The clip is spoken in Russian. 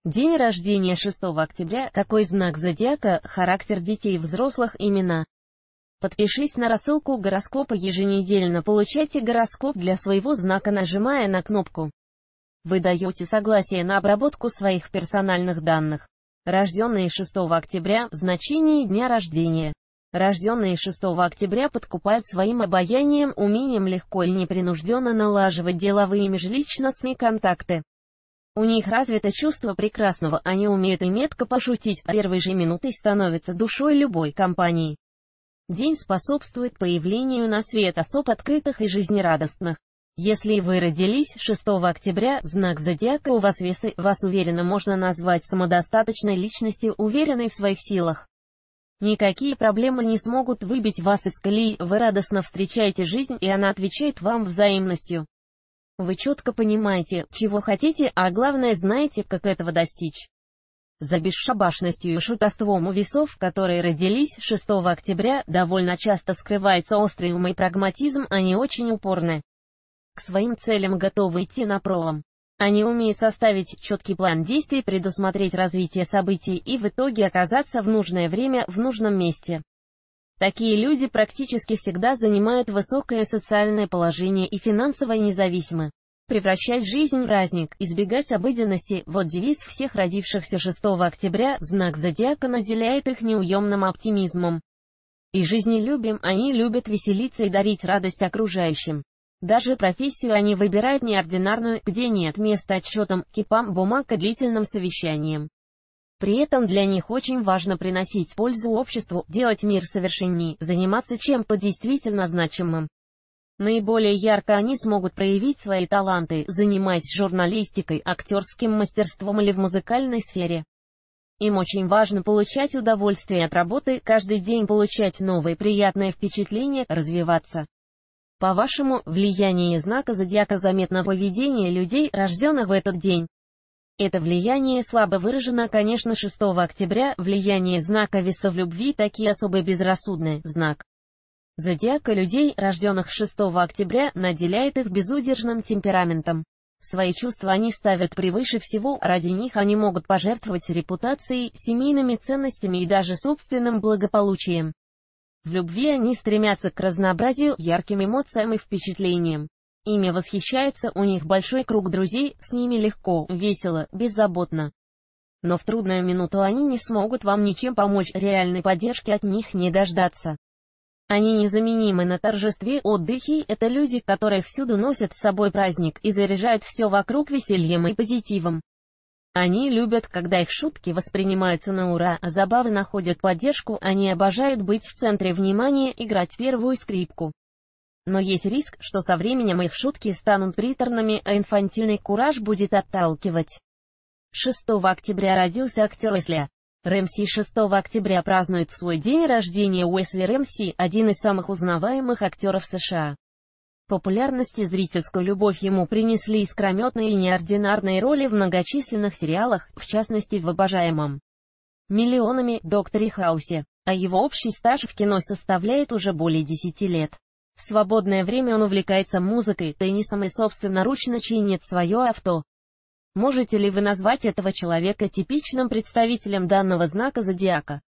День рождения 6 октября. Какой знак зодиака, характер детей и взрослых, имена. Подпишись на рассылку гороскопа еженедельно. Получайте гороскоп для своего знака, нажимая на кнопку. Вы даете согласие на обработку своих персональных данных. Рожденные 6 октября. Значение дня рождения. Рожденные 6 октября подкупают своим обаянием, умением легко и непринужденно налаживать деловые и межличностные контакты. У них развито чувство прекрасного, они умеют и метко пошутить, а первой же минутой становятся душой любой компании. День способствует появлению на свет особ открытых и жизнерадостных. Если вы родились 6 октября, знак зодиака у вас Весы, вас уверенно можно назвать самодостаточной личностью, уверенной в своих силах. Никакие проблемы не смогут выбить вас из колеи, вы радостно встречаете жизнь, и она отвечает вам взаимностью. Вы четко понимаете, чего хотите, а главное знаете, как этого достичь. За бесшабашностью и шутовством у Весов, которые родились 6 октября, довольно часто скрывается острый ум и прагматизм, они очень упорны. К своим целям готовы идти напролом. Они умеют составить четкий план действий, предусмотреть развитие событий и в итоге оказаться в нужное время, в нужном месте. Такие люди практически всегда занимают высокое социальное положение и финансово независимы. Превращать жизнь в праздник, избегать обыденности – вот девиз всех родившихся 6 октября, знак зодиака наделяет их неуемным оптимизмом и жизнелюбием, они любят веселиться и дарить радость окружающим. Даже профессию они выбирают неординарную, где нет места отчетам, кипам бумаг и длительным совещаниям. При этом для них очень важно приносить пользу обществу, делать мир совершенней, заниматься чем-то действительно значимым. Наиболее ярко они смогут проявить свои таланты, занимаясь журналистикой, актерским мастерством или в музыкальной сфере. Им очень важно получать удовольствие от работы, каждый день получать новые приятные впечатления, развиваться. По-вашему, влияние знака зодиака заметно в поведении людей, рожденных в этот день? Это влияние слабо выражено, конечно, 6 октября, влияние знака Веса в любви, такие особо безрассудные, знак зодиака людей, рожденных 6 октября, наделяет их безудержным темпераментом. Свои чувства они ставят превыше всего, ради них они могут пожертвовать репутацией, семейными ценностями и даже собственным благополучием. В любви они стремятся к разнообразию, ярким эмоциям и впечатлениям. Ими восхищаются, у них большой круг друзей, с ними легко, весело, беззаботно. Но в трудную минуту они не смогут вам ничем помочь, реальной поддержки от них не дождаться. Они незаменимы на торжестве, отдыхе, это люди, которые всюду носят с собой праздник и заряжают все вокруг весельем и позитивом. Они любят, когда их шутки воспринимаются на ура, а забавы находят поддержку, они обожают быть в центре внимания, играть первую скрипку. Но есть риск, что со временем их шутки станут приторными, а инфантильный кураж будет отталкивать. 6 октября родился актер Уэсли Рэмси. 6 октября празднует свой день рождения Уэсли Рэмси, один из самых узнаваемых актеров США. Популярность и зрительскую любовь ему принесли искрометные и неординарные роли в многочисленных сериалах, в частности в обожаемом миллионами «Докторе Хаусе», а его общий стаж в кино составляет уже более 10 лет. В свободное время он увлекается музыкой, теннисом и собственноручно чинит свое авто. Можете ли вы назвать этого человека типичным представителем данного знака зодиака?